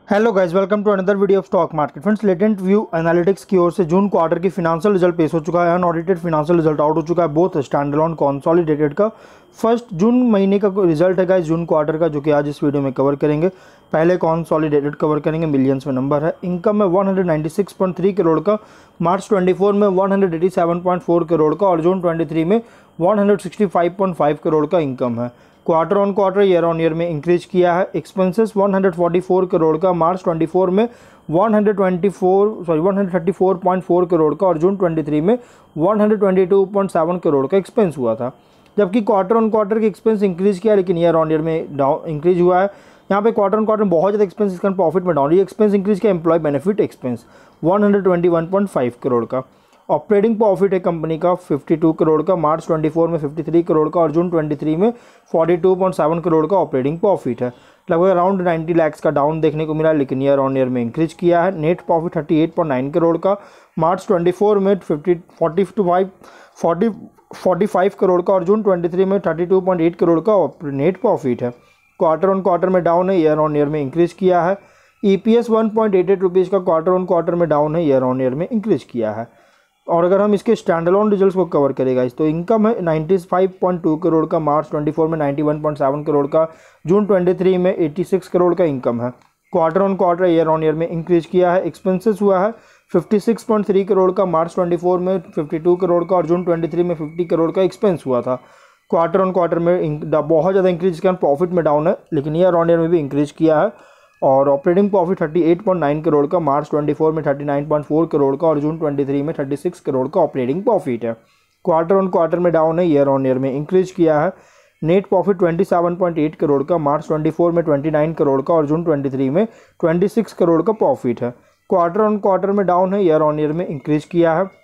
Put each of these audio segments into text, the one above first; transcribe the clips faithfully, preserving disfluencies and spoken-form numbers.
Hello guys, welcome to another video of stock market. Friends, latent view analytics की ओर से June quarter की financial result पेश हो चुका है। अनऑडिटेड फिनेंशियल रिजल्ट आउट हो चुका है, बोथ स्टैंड अलोन कंसोलिडेटेड का। फर्स्ट जून महीने का रिजल्ट है गाइस, जून क्वार्टर का, जो कि आज इस वीडियो में कवर करेंगे। पहले कंसोलिडेटेड कवर करेंगे, मिलियंस में नंबर है। इनकम में one hundred ninety six point three crore का, मार्च ट्वेंटी फोर में one hundred eighty seven point four crore का और जून ट्वेंटी थ्री में one hundred sixty five point five crore का इनकम है। Quarter on quarter, year on year में increase किया है। Expenses one hundred forty four crore का, मार्च ट्वेंटी फोर में one hundred twenty four sorry one hundred thirty four point four crore का और June twenty three में one hundred twenty two point seven crore का expense हुआ था। जबकि क्वार्टर ऑन क्वार्टर के एक्सपेंस इंक्रीज किया, लेकिन ईयर ऑन ईयर में डाउन इंक्रीज हुआ है। यहाँ पे क्वार्टर ऑन क्वार्टर में बहुत ज़्यादा एक्सपेंस, इसका प्रॉफिट में डाउन। ये एक्सपेंस इंक्रीज किया, employee benefit expense one hundred twenty one point five crore का। ऑपरेटिंग प्रॉफिट है कंपनी का फिफ्टी टू करोड़ का, मार्च ट्वेंटी फोर में फिफ्टी थ्री करोड़ का और जून ट्वेंटी थ्री में forty two point seven crore का ऑपरेटिंग प्रॉफिट है। लगभग अराउंड नाइन्टी लाख का डाउन देखने को मिला, लेकिन ईयर ऑन ईयर में इंक्रीज किया है। Net profit thirty eight point nine crore का, मार्च ट्वेंटी फोर में fifty forty two five forty forty five crore का और जून ट्वेंटी थ्री में thirty two point eight crore का नेट प्रॉफिट है। क्वार्टर ऑन क्वार्टर में डाउन है, ईयर ऑन ईयर में इंक्रीज किया है। EPS one point eight eight rupees का क्वार्टर ऑन क्वार्टर में डाउन है, ईयर ऑन ईयर में इंक्रीज किया है। और अगर हम इसके स्टैंडअलोन रिजल्ट्स को कवर करेगा इस तो इनकम है ninety five point two crore का, मार्च ट्वेंटी फोर में ninety one point seven crore का, जून ट्वेंटी थ्री में एटी सिक्स करोड़ का इनकम है। Quarter on quarter, year on year में इंक्रीज किया है। एक्सपेंसेस हुआ है fifty six point three crore का, मार्च ट्वेंटी फोर में फिफ्टी टू करोड़ का और जून ट्वेंटी थ्री में फिफ्टी करोड़ का एक्सपेंस हुआ था। क्वार्टर ऑन क्वार्टर में बहुत ज़्यादा इंक्रीज किया, प्रॉफिट में डाउन है, लेकिन ईयर ऑन ईयर में भी इंक्रीज किया है। और operating profit thirty eight point nine crore का, मार्च ट्वेंटी फोर में thirty nine point four crore का और जून ट्वेंटी थ्री में थर्टी सिक्स करोड़ का ऑपरेटिंग प्रॉफिट है। क्वार्टर ऑन क्वार्टर में डाउन है, ईयर ऑन ईयर में इंक्रीज किया है। Net profit twenty seven point eight crore का, मार्च ट्वेंटी फोर में ट्वेंटी नाइन करोड़ का और जून ट्वेंटी थ्री में ट्वेंटी सिक्स करोड़ का प्रॉफिट है। क्वार्टर ऑन क्वार्टर में डाउन है, ईयर ऑन ईयर में इंक्रीज किया है।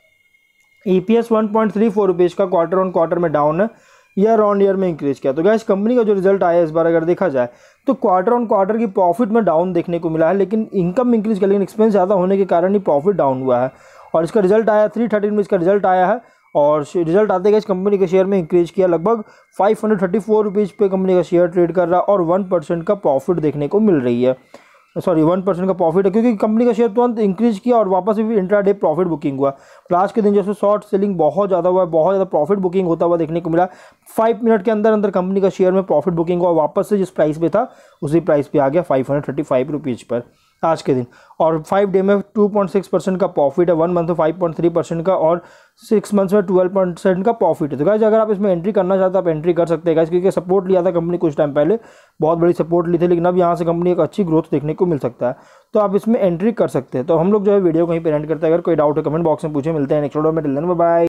EPS one point three four rupees का क्वार्टर ऑन क्वार्टर में डाउन है, ईयर ऑन ईयर में इंक्रीज किया। तो गाइस, कंपनी का जो रिजल्ट आया इस बार अगर देखा जाए तो क्वार्टर ऑन क्वार्टर की प्रॉफिट में डाउन देखने को मिला है, लेकिन इनकम इंक्रीज किया, लेकिन एक्सपेंस ज़्यादा होने के कारण ही प्रॉफिट डाउन हुआ है। और इसका रिजल्ट आया थ्री थर्टीन में इसका रिजल्ट आया है और रिजल्ट आते गए कंपनी के शेयर में इंक्रीज किया। लगभग five hundred thirty four rupees पे कंपनी का शेयर ट्रेड कर रहा है और वन परसेंट का प्रॉफिट देखने को मिल रही है। सॉरी वन परसेंट का प्रॉफिट है, क्योंकि कंपनी का शेयर तुरंत इंक्रीज किया और वापस भी इंट्रा डे प्रॉफिट बुकिंग हुआ। आज के दिन जैसे शॉर्ट सेलिंग बहुत ज़्यादा हुआ, बहुत ज़्यादा प्रॉफिट बुकिंग होता हुआ देखने को मिला। फाइव मिनट के अंदर अंदर कंपनी का शेयर में प्रॉफिट बुकिंग हुआ, वापस से जिस प्राइस पे था उसी प्राइस पे आ गया five hundred thirty five rupees पर आज के दिन। और फाइव डे में टू पॉइंट सिक्स परसेंट का प्रॉफिट है, वन मंथ में फाइव पॉइंट थ्री परसेंट का और सिक्स मंथ्स में ट्वेल्व परसेंट का प्रॉफिट है। तो गाइस, अगर आप इसमें एंट्री करना चाहते हो आप एंट्री कर सकते हैं गाइस, क्योंकि सपोर्ट लिया था कंपनी कुछ टाइम पहले, बहुत बड़ी सपोर्ट ली थी, लेकिन अब यहाँ से कंपनी एक अच्छी ग्रोथ देखने को मिल सकता है, तो आप इसमें एंट्री कर सकते हैं। तो हम लोग जो है वीडियो कहीं पर एंड करते हैं। अगर कोई डाउट है कमेंट बॉक्स में पूछे। मिलते हैं नेक्स्ट वीडियो में, टिल देन बाय बाय।